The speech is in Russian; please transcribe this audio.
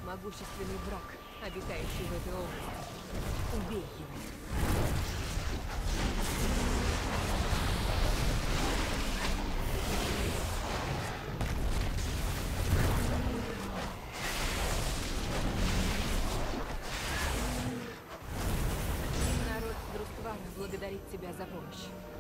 Могущественный враг, обитающий в этой области. Убей его. Народ Друсквара благодарит тебя за помощь.